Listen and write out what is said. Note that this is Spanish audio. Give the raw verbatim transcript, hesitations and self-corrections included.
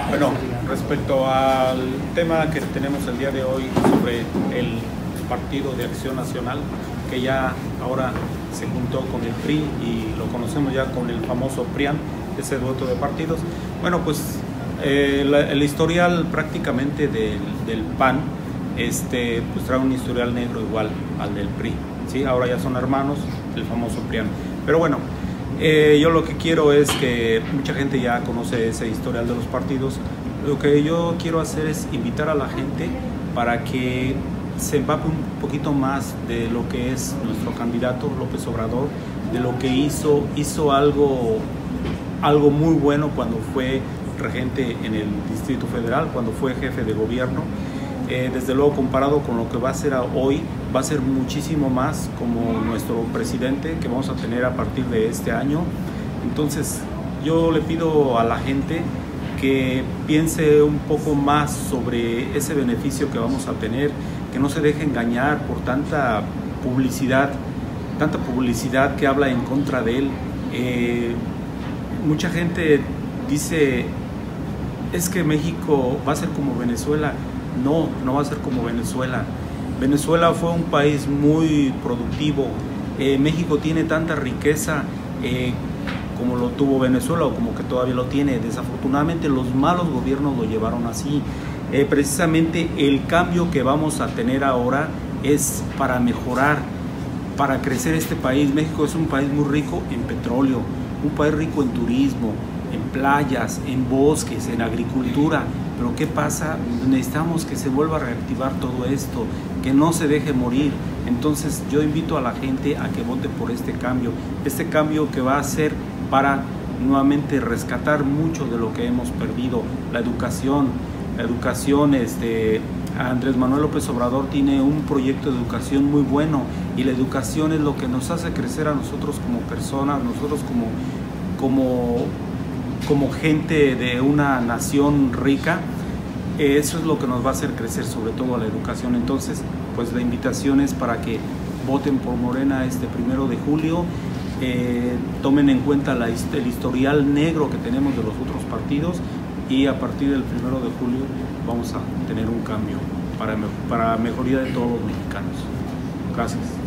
Bueno, respecto al tema que tenemos el día de hoy sobre el Partido de Acción Nacional, que ya ahora se juntó con el P R I y lo conocemos ya con el famoso P R I A N, ese dueto de partidos. Bueno, pues eh, la, el historial prácticamente del, del P A N este, pues trae un historial negro igual al del P R I, ¿sí? Ahora ya son hermanos, el famoso P R I A N. Pero bueno, eh, yo lo que quiero es que mucha gente ya conoce ese historial de los partidos. Lo que yo quiero hacer es invitar a la gente para que se empape un poquito más de lo que es nuestro candidato López Obrador, de lo que hizo, hizo algo, algo muy bueno cuando fue regente en el Distrito Federal, cuando fue jefe de gobierno. Eh, desde luego, comparado con lo que va a ser hoy, va a ser muchísimo más como nuestro presidente que vamos a tener a partir de este año. Entonces, yo le pido a la gente que piense un poco más sobre ese beneficio que vamos a tener, que no se deje engañar por tanta publicidad, tanta publicidad que habla en contra de él. Eh, mucha gente dice, es que México va a ser como Venezuela. No, no va a ser como Venezuela. Venezuela fue un país muy productivo. Eh, México tiene tanta riqueza eh, como lo tuvo Venezuela o como que todavía lo tiene. Desafortunadamente los malos gobiernos lo llevaron así. Eh, precisamente el cambio que vamos a tener ahora es para mejorar, para crecer este país. México es un país muy rico en petróleo, un país rico en turismo, en playas, en bosques, en agricultura. Pero ¿qué pasa? Necesitamos que se vuelva a reactivar todo esto, que no se deje morir. Entonces yo invito a la gente a que vote por este cambio, este cambio que va a ser para nuevamente rescatar mucho de lo que hemos perdido. La educación, la educación, este, Andrés Manuel López Obrador tiene un proyecto de educación muy bueno y la educación es lo que nos hace crecer a nosotros como personas, nosotros como, como, como gente de una nación rica. Eso es lo que nos va a hacer crecer, sobre todo la educación. Entonces, pues la invitación es para que voten por Morena este primero de julio. Eh, tomen en cuenta la, el historial negro que tenemos de los otros partidos y a partir del primero de julio vamos a tener un cambio para, para mejoría de todos los mexicanos. Gracias.